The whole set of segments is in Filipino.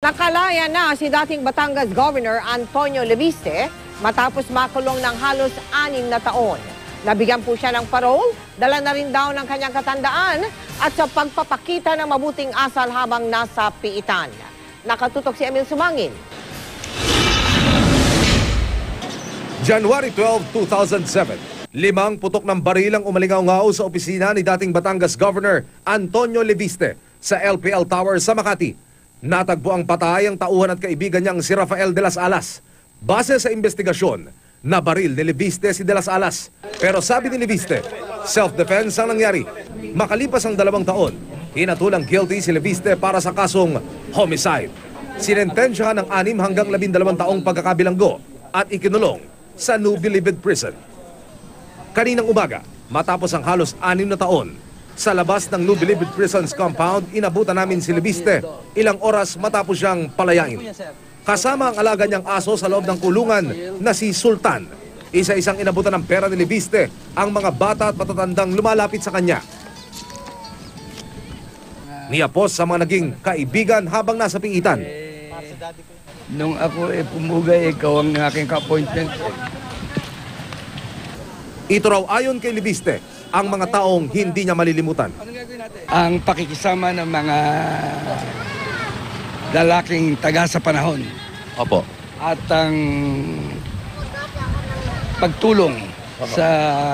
Nakalaya na si dating Batangas Governor Antonio Leviste matapos makulong ng halos 6 na taon. Nabigyan po siya ng parole, dala na rin daw ng kanyang katandaan at sa pagpapakita ng mabuting asal habang nasa piitan. Nakatutok si Emil Sumangin. January 12, 2007, 5 putok ng baril ang umalingaw-ngaw sa opisina ni dating Batangas Governor Antonio Leviste sa LPL Tower sa Makati. Natagpo ang patay ang tauhan at kaibigan niyang si Rafael de las Alas. Base sa investigasyon, nabaril ni Leviste si de las Alas. Pero sabi ni Leviste, self-defense ang nangyari. Makalipas ang 2 taon, hinatulang guilty si Leviste para sa kasong homicide. Sinentensyahan ng 6 hanggang 12 taong pagkakabilanggo at ikinulong sa New Bilibid Prison. Kaninang umaga, matapos ang halos 6 na taon, sa labas ng New Bilibid Prison's compound, inabutan namin si Leviste ilang oras matapos siyang palayain. Kasama ang alaga niyang aso sa loob ng kulungan na si Sultan. Isa-isang inabutan ng pera ni Leviste ang mga bata at matatandang lumalapit sa kanya. Niyapos sa mga naging kaibigan habang nasa piitan. Nung ako pumugay, ikaw ang aking ka-appointment. Ito raw ayon kay Leviste, ang mga taong hindi niya malilimutan. Ang pakikisama ng mga lalaking taga sa panahon. Opo. At ang pagtulong sa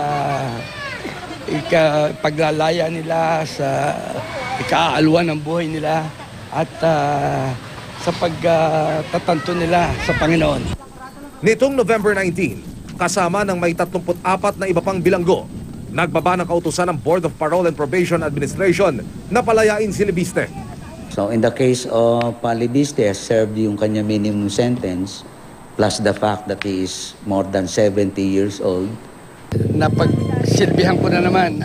paglalaya nila, sa ikaalwan ng buhay nila, at sa pagtatanto nila sa Panginoon. Nitong November 19, kasama ng may 34 na iba pang bilanggo, nagbaba ng kautusan ng Board of Parole and Probation Administration na palayain si Leviste. So in the case of Leviste, has served yung kanya minimum sentence plus the fact that he is more than 70 years old. Napagsilbihan ko na naman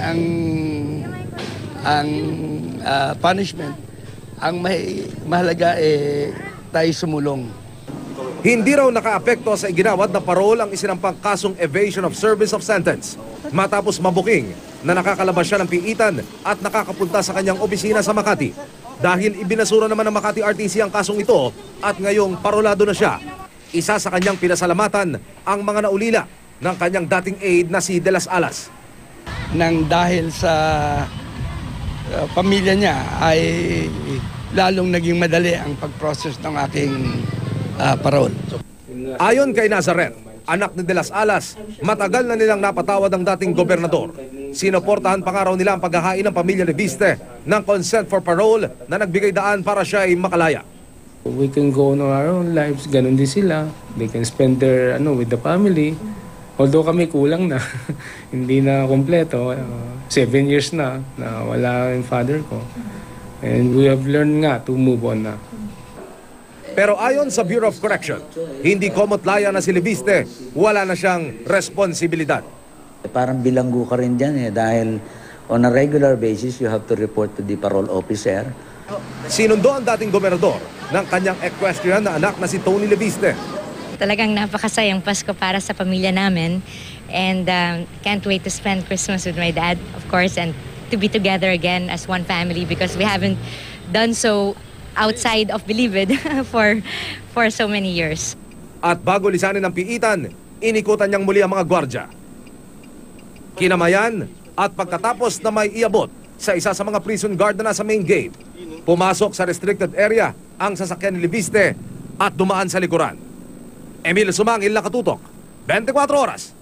ang punishment. Ang mahalaga tayo sumulong. Hindi raw nakaapekto sa iginawad na parol ang isinampang kasong evasion of service of sentence matapos mabuking na nakakalabas siya ng piitan at nakakapunta sa kanyang opisina sa Makati. Dahil ibinasura naman ng Makati RTC ang kasong ito at ngayong parolado na siya. Isa sa kanyang pinasalamatan ang mga naulila ng kanyang dating aide na si De Las Alas. Nang dahil sa pamilya niya ay lalong naging madali ang pag-process ng aking parol. Ayon kay Nazareth, anak ni De Las Alas, matagal na nilang napatawad ang dating gobernador. Sinuportahan pa nga raw nila ang paghahain ng pamilya ni Leviste ng consent for parole na nagbigay daan para siya ay makalaya. We can go on our own lives, ganun din sila. They can spend their with the family. Although kami kulang na, hindi na kompleto. 7 years na wala yung father ko. And we have learned nga to move on na. Pero ayon sa Bureau of Correction, hindi komot laya na si Leviste, wala na siyang responsibilidad. Parang bilanggo ka rin dyan dahil on a regular basis you have to report to the parole officer. Sinundo ang dating gobernador ng kanyang equestrian na anak na si Tony Leviste. Talagang napakasayang Pasko para sa pamilya namin and can't wait to spend Christmas with my dad, of course, and to be together again as one family because we haven't done so outside of Bilibid for so many years. At bago lisanin ng piitan, inikutan niyang muli ang mga gwardya. Kinamayan at pagkatapos na may iabot sa isa sa mga prison guard na nasa main gate, pumasok sa restricted area ang sasakyan ni Leviste at dumaan sa likuran. Emil Sumangil, Nakatutok, 24 Oras.